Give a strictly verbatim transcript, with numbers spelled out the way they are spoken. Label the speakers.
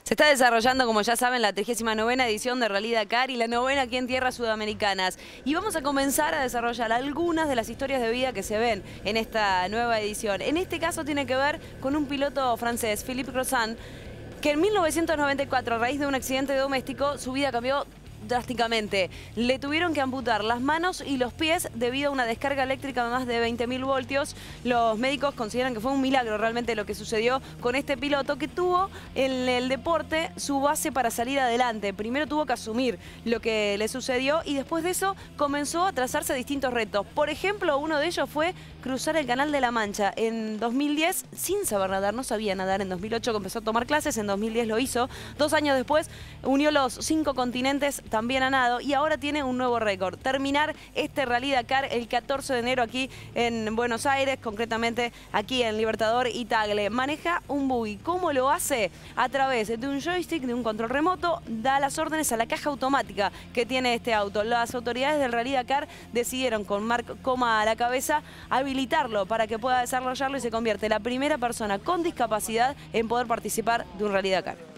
Speaker 1: Se está desarrollando, como ya saben, la trigésima novena edición de Rally Dakar y la novena aquí en tierras sudamericanas. Y vamos a comenzar a desarrollar algunas de las historias de vida que se ven en esta nueva edición. En este caso tiene que ver con un piloto francés, Philippe Crozan, que en mil novecientos noventa y cuatro, a raíz de un accidente doméstico, su vida cambió drásticamente. Le tuvieron que amputar las manos y los pies debido a una descarga eléctrica de más de veinte mil voltios. Los médicos consideran que fue un milagro realmente lo que sucedió con este piloto, que tuvo en el deporte su base para salir adelante. Primero tuvo que asumir lo que le sucedió y después de eso comenzó a trazarse distintos retos. Por ejemplo, uno de ellos fue cruzar el Canal de la Mancha en dos mil diez sin saber nadar. No sabía nadar. En dos mil ocho comenzó a tomar clases, en dos mil diez lo hizo. Dos años después unió los cinco continentes también a nado y ahora tiene un nuevo récord: terminar este Rally Dakar el catorce de enero aquí en Buenos Aires, concretamente aquí en Libertador y Tagle. Maneja un buggy. ¿Cómo lo hace? A través de un joystick, de un control remoto, da las órdenes a la caja automática que tiene este auto. Las autoridades del Rally Dakar decidieron, con Marc Coma a la cabeza, habilitarlo para que pueda desarrollarlo y se convierte en la primera persona con discapacidad en poder participar de un Rally Dakar.